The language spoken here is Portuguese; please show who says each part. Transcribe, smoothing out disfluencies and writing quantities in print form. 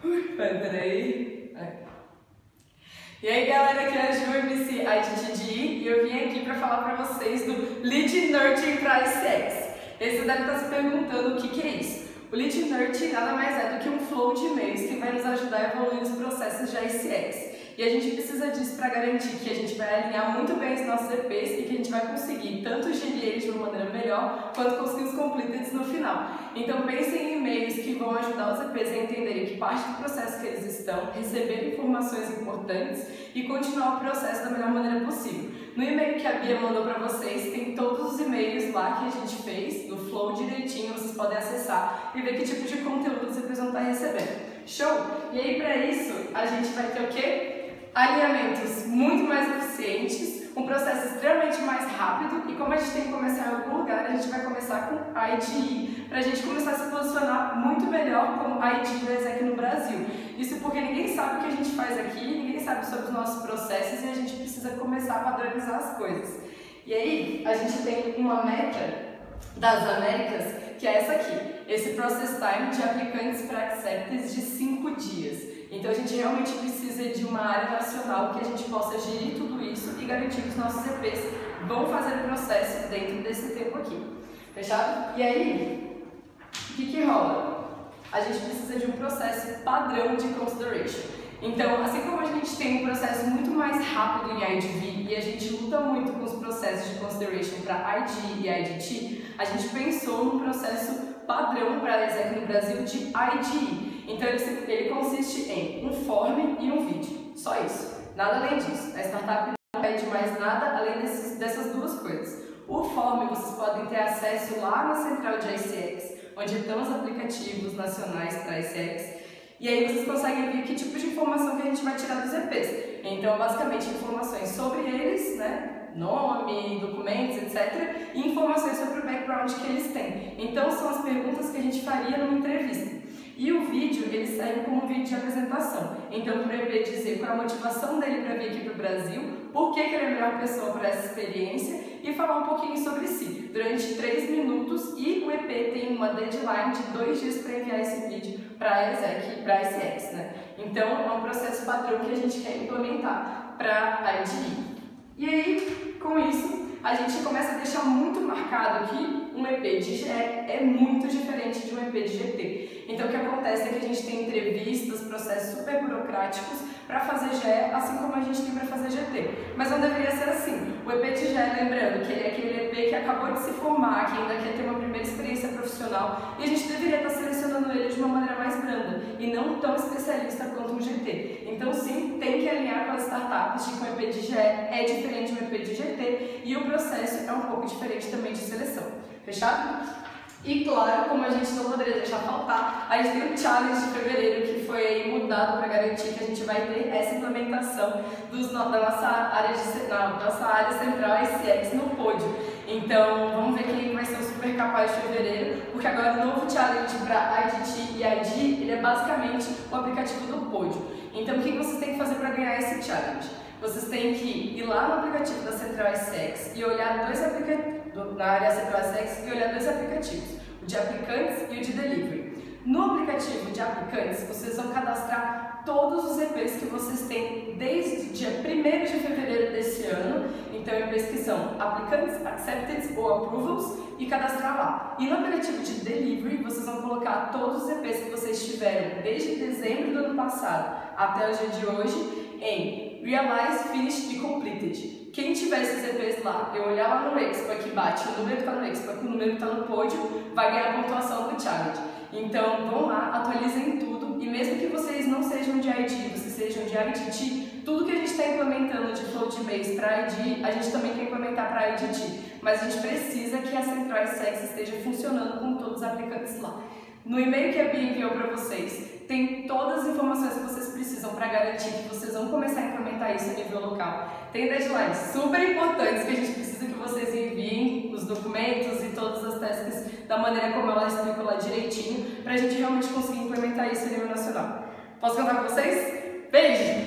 Speaker 1: Peraí. E aí galera, aqui é a Ju, MC ITTD, e eu vim aqui para falar para vocês do Lead Nurturing para ICX. E aí você deve estar se perguntando o que é isso. O Lead Nurturing nada mais é do que um flow de e-mails que vai nos ajudar a evoluir os processos de ICX. E a gente precisa disso para garantir que a gente vai alinhar muito bem os nossos EPs e que a gente vai conseguir tanto gerir eles de uma maneira melhor, quanto conseguir os completed no final. Então pensem em e-mails que vão ajudar os EPs a entenderem que parte do processo que eles estão, receber informações importantes e continuar o processo da melhor maneira possível. No e-mail que a Bia mandou para vocês, tem todos os e-mails lá que a gente fez, do flow direitinho, vocês podem acessar e ver que tipo de conteúdo os EPs vão estar recebendo. Show? E aí para isso, a gente vai ter o quê? Alinhamentos muito mais eficientes, um processo extremamente mais rápido e como a gente tem que começar em algum lugar, a gente vai começar com IDE para a gente começar a se posicionar muito melhor como IDE da ESEC no Brasil. Isso porque ninguém sabe o que a gente faz aqui, ninguém sabe sobre os nossos processos e a gente precisa começar a padronizar as coisas. E aí, a gente tem uma meta das Américas, que é essa aqui, esse Process Time de aplicantes para acceptance de 5 dias. Então a gente realmente precisa de uma área nacional que a gente possa gerir tudo isso e garantir que os nossos EPs vão fazer o processo dentro desse tempo aqui. Fechado? E aí, o que rola? A gente precisa de um processo padrão de consideration. Então, assim como a gente tem um processo muito mais rápido em IDV e a gente luta muito com os processos de consideration para IDE e IDT, a gente pensou num processo padrão para a ESEC no Brasil de IDE. Então ele consiste em um form e um vídeo, só isso, nada além disso. A startup não pede mais nada além dessas duas coisas. O form vocês podem ter acesso lá na central de ICX, onde estão os aplicativos nacionais para ICX, e aí vocês conseguem ver que tipo de informação que a gente vai tirar dos EPs. Então basicamente informações sobre eles, né? Nome, documentos, etc. E informações sobre o background que eles têm. Então são as perguntas que a gente faria numa entrevista. E o vídeo, ele serve como um vídeo de apresentação. Então, para o EP dizer qual é a motivação dele para vir aqui para o Brasil, por que ele é a melhor pessoa para essa experiência e falar um pouquinho sobre si, durante 3 minutos. E o EP tem uma deadline de 2 dias para enviar esse vídeo para a ESEC e para a ICX, né? Então, é um processo padrão que a gente quer implementar para a IDE. E aí, com isso, a gente começa a deixar muito marcado que um EP de GE é muito diferente de um EP de GT. Então o que acontece é que a gente tem entrevistas, processos super burocráticos para fazer GE, assim como a gente tem para fazer GT. Mas não deveria ser assim. O EP de GE, lembrando que ele é aquele EP que acabou de se formar, que ainda quer ter uma primeira experiência profissional, e a gente deveria estar selecionando ele de uma maneira mais branda e não tão especialista quanto um GT. Então sim, tem que alinhar com as startups de que o EP de GE é diferente do EP de GT e o processo é um pouco diferente também de seleção. Fechado? E claro, como a gente não poderia deixar faltar, a gente tem um challenge de fevereiro que foi aí mudado para garantir que a gente vai ter essa implementação da nossa área central ICX no pódio. Então vamos ver quem vai ser o super capaz de fevereiro, porque agora o novo challenge para IDT e IDE, ele é basicamente o aplicativo do pódio. Então o que vocês têm que fazer para ganhar esse challenge? Vocês têm que ir lá no aplicativo da Central ICX e olhar na área Central ICX e olhar 2 aplicativos, o de aplicantes e o de delivery. No aplicativo de aplicantes, vocês vão cadastrar todos os EPs que vocês têm desde o dia 1º de fevereiro desse ano. Então, EPs que são aplicantes, acceptance ou approvals e cadastrar lá. E no aplicativo de delivery, vocês vão colocar todos os EPs que vocês tiveram desde dezembro do ano passado até o dia de hoje em Realize, Finished e Completed. Quem tiver esses EPs lá, eu olhar lá no Expo que bate o número que está no Expo com o número que está no pódio, vai ganhar a pontuação do challenge. Então vão lá, atualizem tudo e mesmo que vocês não sejam de IDE, vocês sejam de IDT, tudo que a gente está implementando de flow de e-mails para IDE, a gente também quer implementar para IDT. Mas a gente precisa que a Central ICX esteja funcionando com todos os aplicantes lá. No e-mail que a Bia enviou para vocês, tem todas as informações que vocês precisam para garantir que vocês vão começar a implementar isso a nível local. Tem deadlines super importantes que a gente precisa que vocês enviem os documentos e todas as tasks da maneira como ela explicou lá direitinho, para a gente realmente conseguir implementar isso a nível nacional. Posso contar com vocês? Beijo!